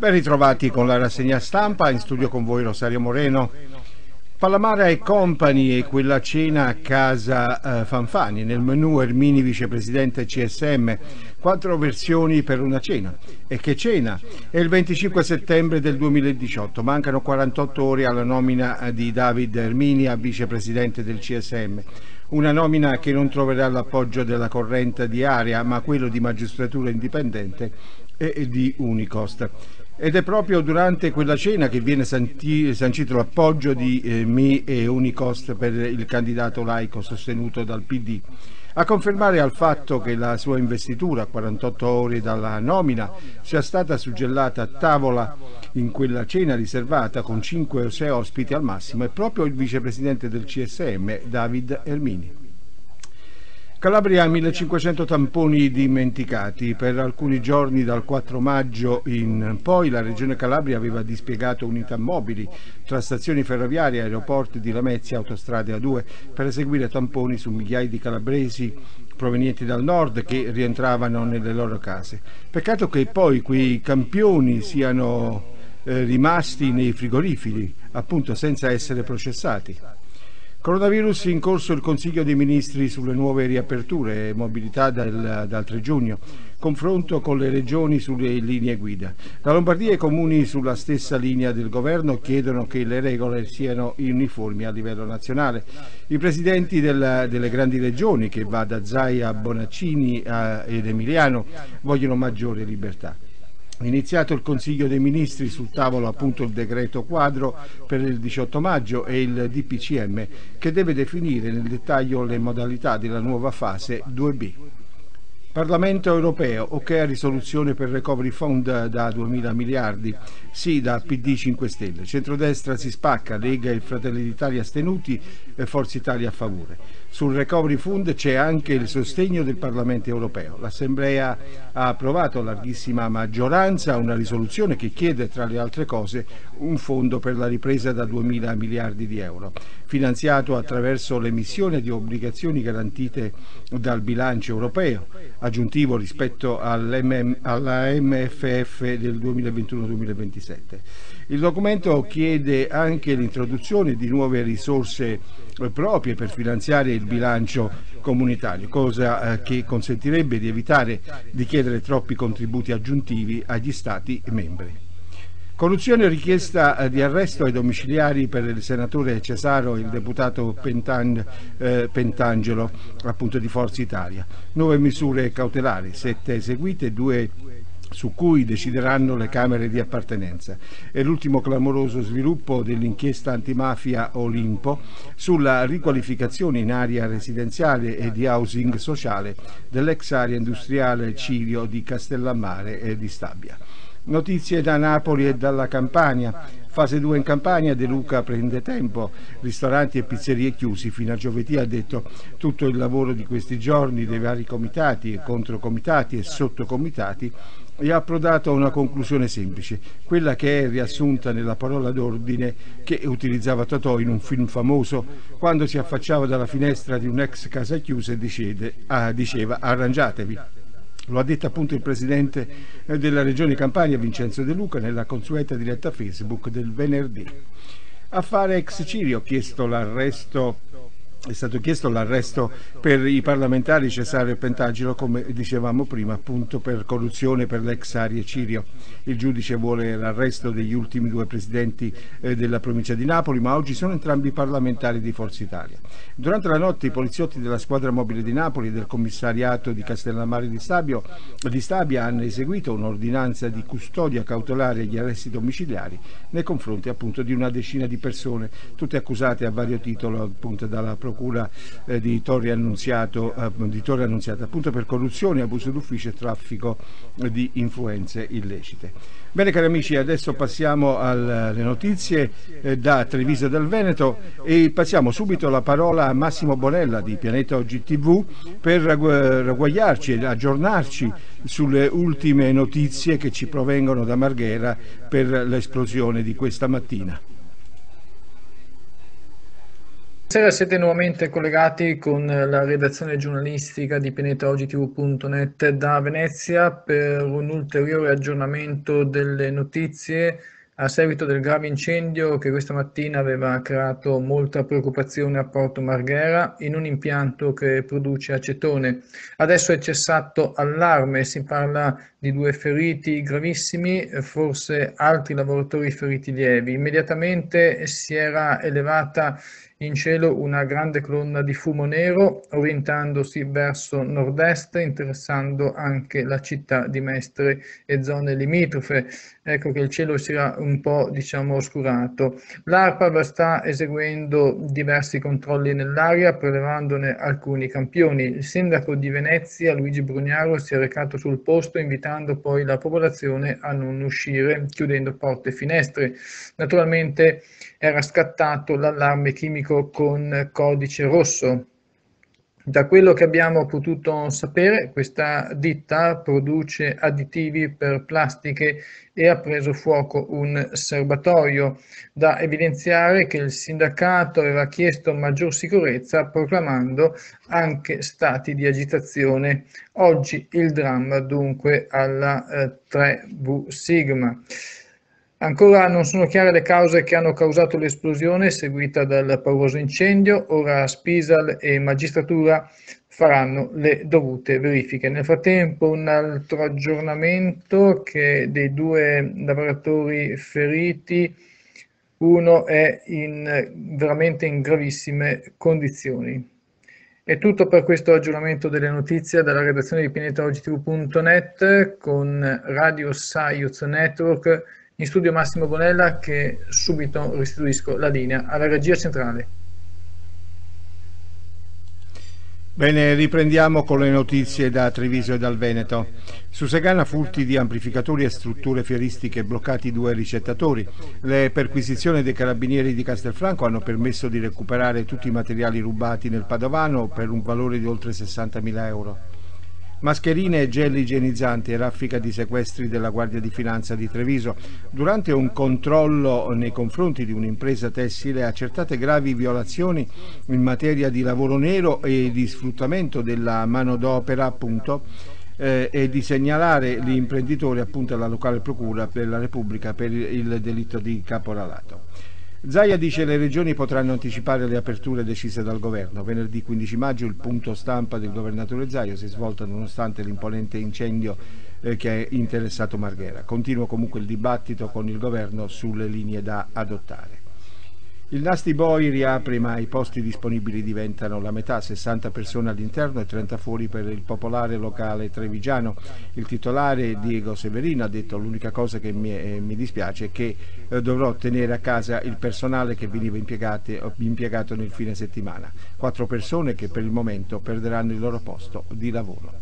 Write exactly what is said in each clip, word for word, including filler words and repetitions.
Ben ritrovati con la rassegna stampa, in studio con voi Rosario Moreno. Pallamara e compagni e quella cena a casa eh, Fanfani, nel menù Ermini vicepresidente C S M, quattro versioni per una cena. E che cena? È il venticinque settembre del duemiladiciotto, mancano quarantotto ore alla nomina di David Ermini a vicepresidente del C S M. Una nomina che non troverà l'appoggio della corrente di area, ma quello di Magistratura Indipendente e di Unicost. Ed è proprio durante quella cena che viene sancito l'appoggio di eh, M I e Unicost per il candidato laico sostenuto dal P D. A confermare al fatto che la sua investitura, a quarantotto ore dalla nomina, sia stata suggellata a tavola in quella cena riservata con cinque o sei ospiti al massimo, è proprio il vicepresidente del C S M, David Ermini. Calabria, millecinquecento tamponi dimenticati. Per alcuni giorni dal quattro maggio in poi la Regione Calabria aveva dispiegato unità mobili tra stazioni ferroviarie, aeroporti di Lamezia, autostrade A due per eseguire tamponi su migliaia di calabresi provenienti dal nord che rientravano nelle loro case. Peccato che poi quei campioni siano eh, rimasti nei frigoriferi, appunto senza essere processati. Coronavirus, in corso il Consiglio dei Ministri sulle nuove riaperture e mobilità dal, dal tre giugno, confronto con le regioni sulle linee guida. La Lombardia e i comuni sulla stessa linea del governo chiedono che le regole siano uniformi a livello nazionale. I presidenti del, delle grandi regioni, che va da Zaia a Bonaccini a, ed Emiliano, vogliono maggiore libertà. Iniziato il Consiglio dei Ministri, sul tavolo appunto il decreto quadro per il diciotto maggio e il D P C M che deve definire nel dettaglio le modalità della nuova fase due B. Parlamento europeo, ok a risoluzione per Recovery Fund da duemila miliardi, sì da P D cinque Stelle, centrodestra si spacca, Lega e Fratelli d'Italia astenuti e Forza Italia a favore. Sul Recovery Fund c'è anche il sostegno del Parlamento europeo. L'Assemblea ha approvato a larghissima maggioranza una risoluzione che chiede, tra le altre cose, un fondo per la ripresa da duemila miliardi di euro, finanziato attraverso l'emissione di obbligazioni garantite dal bilancio europeo, aggiuntivo rispetto alla M F F del duemilaventuno duemilaventisette. Il documento chiede anche l'introduzione di nuove risorse proprie per finanziare il bilancio comunitario, cosa eh, che consentirebbe di evitare di chiedere troppi contributi aggiuntivi agli Stati membri. Corruzione, richiesta di arresto ai domiciliari per il senatore Cesaro e il deputato Pentan, eh, Pentangelo, appunto di Forza Italia. Nuove misure cautelari, sette eseguite, due su cui decideranno le Camere di appartenenza. È l'ultimo clamoroso sviluppo dell'inchiesta antimafia Olimpo sulla riqualificazione in area residenziale e di housing sociale dell'ex area industriale Cirio di Castellammare e di Stabia. Notizie da Napoli e dalla Campania. Fase due in Campania, De Luca prende tempo, ristoranti e pizzerie chiusi fino a giovedì, ha detto. Tutto il lavoro di questi giorni dei vari comitati e controcomitati e sottocomitati e ha approdato a una conclusione semplice, quella che è riassunta nella parola d'ordine che utilizzava Totò in un film famoso quando si affacciava dalla finestra di un'ex casa chiusa e dicede, ah, diceva arrangiatevi. Lo ha detto appunto il presidente della Regione Campania, Vincenzo De Luca, nella consueta diretta Facebook del venerdì. Affare ex Cirio, chiesto l'arresto È stato chiesto l'arresto per i parlamentari Cesaro e Pentangelo, come dicevamo prima, appunto per corruzione per l'ex area Cirio. Il giudice vuole l'arresto degli ultimi due presidenti eh, della provincia di Napoli, ma oggi sono entrambi parlamentari di Forza Italia. Durante la notte i poliziotti della squadra mobile di Napoli e del commissariato di Castellammare di, Stabio, di Stabia hanno eseguito un'ordinanza di custodia cautelare agli arresti domiciliari nei confronti appunto di una decina di persone, tutte accusate a vario titolo appunto dalla procura Procura eh, di Torre Annunziato, eh, di Torre Annunziata, appunto per corruzione, abuso d'ufficio e traffico eh, di influenze illecite. Bene cari amici, adesso passiamo alle notizie eh, da Treviso del Veneto e passiamo subito la parola a Massimo Bonella di Pianeta Oggi tivù per ragguagliarci e aggiornarci sulle ultime notizie che ci provengono da Marghera per l'esplosione di questa mattina. Buonasera, siete nuovamente collegati con la redazione giornalistica di pianeta oggi tivù punto net da Venezia per un ulteriore aggiornamento delle notizie a seguito del grave incendio che questa mattina aveva creato molta preoccupazione a Porto Marghera in un impianto che produce acetone. Adesso è cessato allarme, si parla di due feriti gravissimi, forse altri lavoratori feriti lievi. Immediatamente si era elevata in cielo una grande colonna di fumo nero orientandosi verso nord-est, interessando anche la città di Mestre e zone limitrofe. Ecco che il cielo si era un po', diciamo, oscurato. L'ARPAB sta eseguendo diversi controlli nell'area, prelevandone alcuni campioni. Il sindaco di Venezia, Luigi Brugnaro, si è recato sul posto, invitando poi la popolazione a non uscire, chiudendo porte e finestre. Naturalmente era scattato l'allarme chimico con codice rosso. Da quello che abbiamo potuto sapere, questa ditta produce additivi per plastiche e ha preso fuoco un serbatoio. Da evidenziare che il sindacato aveva chiesto maggior sicurezza, proclamando anche stati di agitazione. Oggi il dramma dunque alla eh, tre V Sigma. Ancora non sono chiare le cause che hanno causato l'esplosione seguita dal pauroso incendio. Ora Spisal e magistratura faranno le dovute verifiche. Nel frattempo un altro aggiornamento che dei due lavoratori feriti, uno è in, veramente in gravissime condizioni. È tutto per questo aggiornamento delle notizie dalla redazione di pianeta oggi tivù punto net con Radio Saiuz Network. In studio Massimo Bonella, che subito restituisco la linea alla regia centrale. Bene, riprendiamo con le notizie da Treviso e dal Veneto. Su Segana furti di amplificatori e strutture fieristiche, bloccati due ricettatori. Le perquisizioni dei carabinieri di Castelfranco hanno permesso di recuperare tutti i materiali rubati nel Padovano per un valore di oltre sessantamila euro. Mascherine e gel igienizzanti e raffica di sequestri della Guardia di Finanza di Treviso. Durante un controllo nei confronti di un'impresa tessile, accertate gravi violazioni in materia di lavoro nero e di sfruttamento della manodopera, appunto, eh, e di segnalare l'imprenditore appunto alla locale procura della Repubblica per il delitto di caporalato. Zaia dice le regioni potranno anticipare le aperture decise dal governo. Venerdì quindici maggio il punto stampa del governatore Zaia si è svolto nonostante l'imponente incendio eh, che ha interessato Marghera. Continua comunque il dibattito con il governo sulle linee da adottare. Il Nasty Boy riapre, ma i posti disponibili diventano la metà, sessanta persone all'interno e trenta fuori per il popolare locale trevigiano. Il titolare Diego Severino ha detto: l'unica cosa che mi, eh, mi dispiace è che eh, dovrò tenere a casa il personale che veniva impiegato nel fine settimana. Quattro persone che per il momento perderanno il loro posto di lavoro.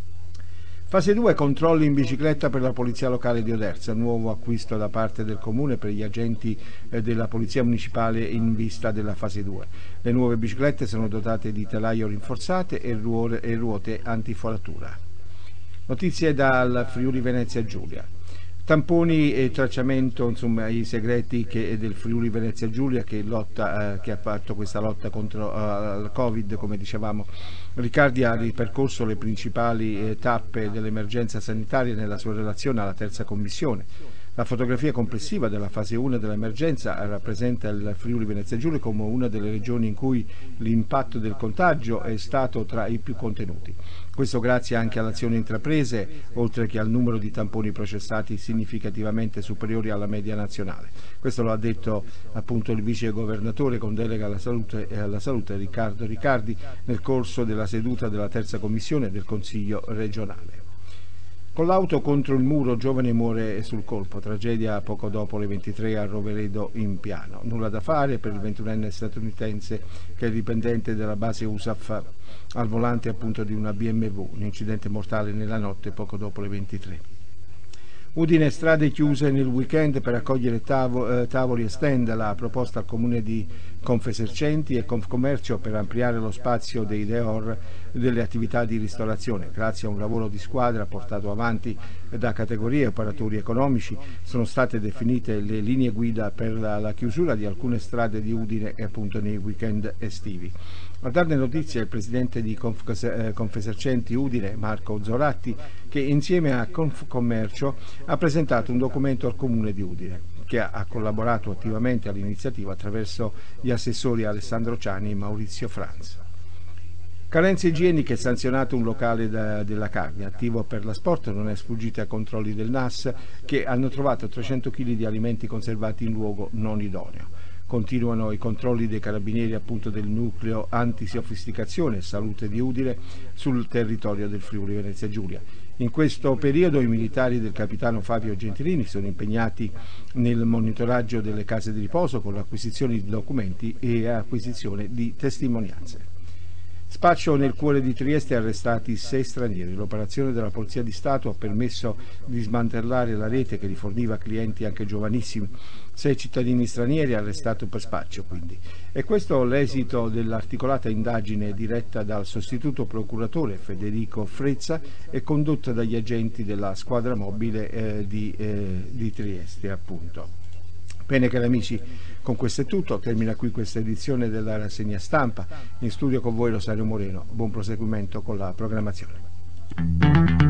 Fase due, controlli in bicicletta per la Polizia Locale di Oderza, nuovo acquisto da parte del Comune per gli agenti eh, della Polizia Municipale in vista della fase due. Le nuove biciclette sono dotate di telaio rinforzate e, ruore, e ruote antiforatura. Notizie dal Friuli Venezia Giulia. Tamponi e tracciamento, insomma, i segreti che, del Friuli Venezia Giulia che, lotta, eh, che ha fatto questa lotta contro uh, il Covid, come dicevamo. Riccardi ha ripercorso le principali eh, tappe dell'emergenza sanitaria nella sua relazione alla terza commissione. La fotografia complessiva della fase uno dell'emergenza rappresenta il Friuli Venezia Giulia come una delle regioni in cui l'impatto del contagio è stato tra i più contenuti. Questo grazie anche alle azioni intraprese, oltre che al numero di tamponi processati significativamente superiori alla media nazionale. Questo lo ha detto appunto il vice governatore con delega alla salute e alla salute Riccardo Riccardi nel corso della seduta della terza commissione del Consiglio regionale. Con l'auto contro il muro, giovane muore sul colpo, tragedia poco dopo le ventitré a Roveredo in Piano. Nulla da fare per il ventunenne statunitense che è dipendente della base U S A F al volante appunto di una B M W, un incidente mortale nella notte poco dopo le ventitré. Udine, strade chiuse nel weekend per accogliere tavo, eh, tavoli e stand. La proposta al comune di Confesercenti e Confcommercio per ampliare lo spazio dei Deor delle attività di ristorazione. Grazie a un lavoro di squadra portato avanti da categorie e operatori economici sono state definite le linee guida per la, la chiusura di alcune strade di Udine e appunto nei weekend estivi. A darne notizia il presidente di Confesercenti Udine, Marco Zoratti, che insieme a Confcommercio ha presentato un documento al comune di Udine, che ha collaborato attivamente all'iniziativa attraverso gli assessori Alessandro Ciani e Maurizio Franz. Carenze igieniche, sanzionato un locale da, della carne attivo per l'asporto, non è sfuggito ai controlli del N A S, che hanno trovato trecento chili di alimenti conservati in luogo non idoneo. Continuano i controlli dei carabinieri appunto del nucleo antisofisticazione e salute di Udine sul territorio del Friuli Venezia Giulia. In questo periodo i militari del capitano Fabio Gentilini sono impegnati nel monitoraggio delle case di riposo con l'acquisizione di documenti e acquisizione di testimonianze. Spaccio nel cuore di Trieste, arrestati sei stranieri. L'operazione della Polizia di Stato ha permesso di smantellare la rete che riforniva clienti anche giovanissimi. Sei cittadini stranieri arrestati per spaccio, quindi. E questo l'esito dell'articolata indagine diretta dal sostituto procuratore Federico Frezza e condotta dagli agenti della squadra mobile eh, di, eh, di Trieste, appunto. Bene cari amici, con questo è tutto, termina qui questa edizione della rassegna stampa. In studio con voi Rosario Moreno, buon proseguimento con la programmazione.